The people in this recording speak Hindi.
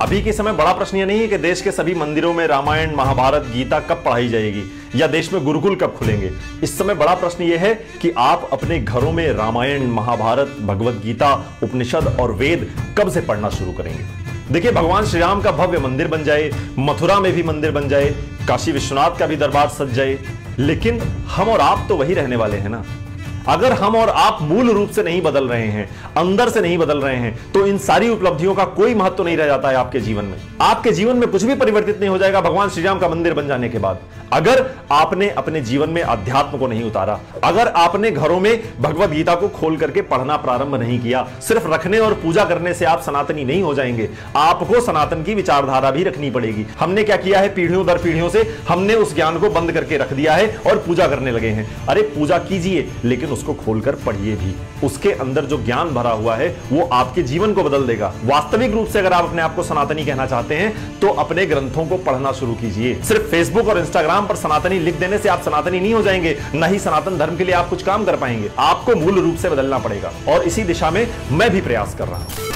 अभी के समय बड़ा प्रश्न यह नहीं है कि देश के सभी मंदिरों में रामायण, महाभारत, गीता कब पढ़ाई जाएगी या देश में गुरुकुल कब खुलेंगे। इस समय बड़ा प्रश्न यह है कि आप अपने घरों में रामायण, महाभारत, भगवत गीता, उपनिषद और वेद कब से पढ़ना शुरू करेंगे। देखिए, भगवान श्री राम का भव्य मंदिर बन जाए, मथुरा में भी मंदिर बन जाए, काशी विश्वनाथ का भी दरबार सज जाए, लेकिन हम और आप तो वही रहने वाले हैं ना। अगर हम और आप मूल रूप से नहीं बदल रहे हैं, अंदर से नहीं बदल रहे हैं, तो इन सारी उपलब्धियों का कोई महत्व नहीं रह जाता है आपके जीवन में। आपके जीवन में कुछ भी परिवर्तित नहीं हो जाएगा भगवान श्री राम का मंदिर बन जाने के बाद, अगर आपने अपने जीवन में अध्यात्म को नहीं उतारा, अगर आपने घरों में भगवत गीता को खोल करके पढ़ना प्रारंभ नहीं किया। सिर्फ रखने और पूजा करने से आप सनातनी नहीं हो जाएंगे, आपको सनातन की विचारधारा भी रखनी पड़ेगी। हमने क्या किया है, पीढ़ियों दर पीढ़ियों से हमने उस ज्ञान को बंद करके रख दिया है और पूजा करने लगे हैं। अरे पूजा कीजिए, लेकिन उसको खोलकर पढ़िए भी। उसके अंदर जो ज्ञान भरा हुआ है वो आपके जीवन को बदल देगा। वास्तविक रूप से अगर आप अपने आप को सनातनी कहना चाहते हैं तो अपने ग्रंथों को पढ़ना शुरू कीजिए। सिर्फ फेसबुक और इंस्टाग्राम पर सनातनी लिख देने से आप सनातनी नहीं हो जाएंगे, न ही सनातन धर्म के लिए आप कुछ काम कर पाएंगे। आपको मूल रूप से बदलना पड़ेगा और इसी दिशा में मैं भी प्रयास कर रहा हूं।